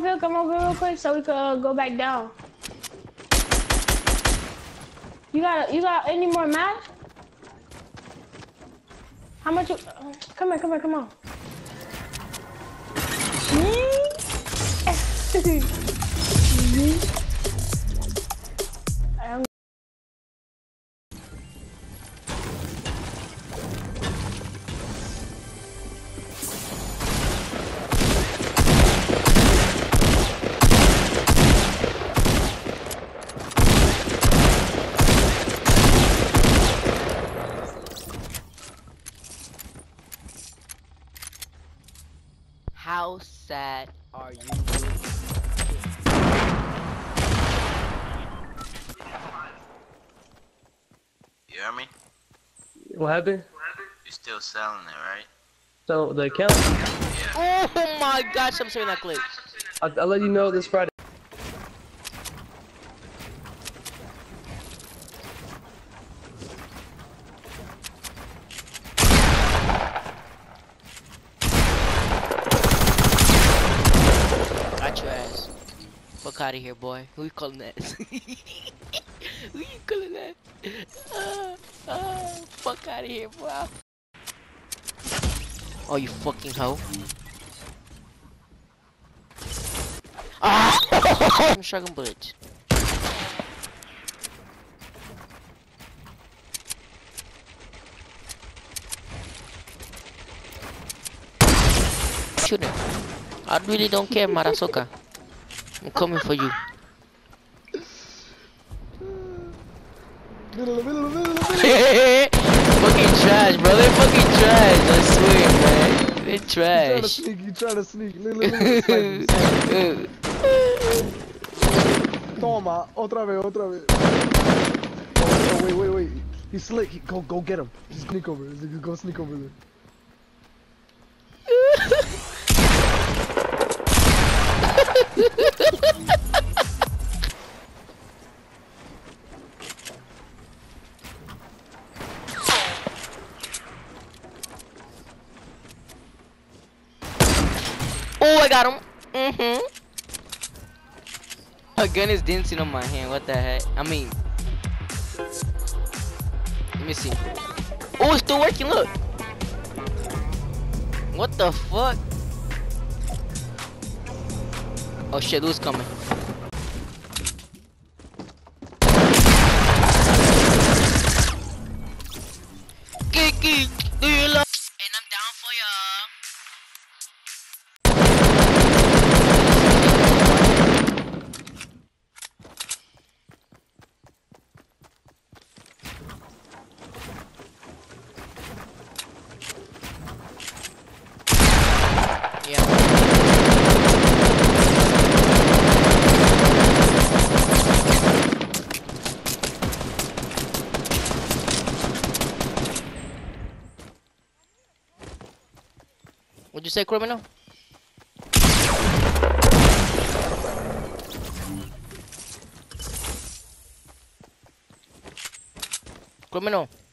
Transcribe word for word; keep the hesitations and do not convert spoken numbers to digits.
over here, come over here real quick so we can uh, go back down. You got you got any more match? How much? You, uh, come here, come here, come on. How sad are you? You hear me? What happened? You're still selling it, right? So the account? Oh my gosh, I'm saying that clip. I'll, I'll let you know this Friday. Got your ass. Fuck out of here, boy. Who you calling that? Who you calling that? Uh, uh, fuck out of here, boy. Oh, you fucking hoe. Ah! I'm shotgun bullets. Shoot him. I really don't care, Marasoka. I'm coming for you. Fucking trash, bro. They're fucking trash. I swear, man. They're trash. You trying to sneak, you trying to sneak. Look, look, look. Toma, otra vez, otra vez. Oh, oh, wait, wait, wait. He's slick. He, go, go get him. Just sneak over. Just go sneak over there. Oh, I got him. Mm-hmm. My gun is dancing on my hand. What the heck? I mean, let me see. Oh, it's still working. Look. What the fuck? Oh shit, who's coming? Kiki, do you love? And I'm down for y'all. Yeah. What'd you say, criminal? Criminal.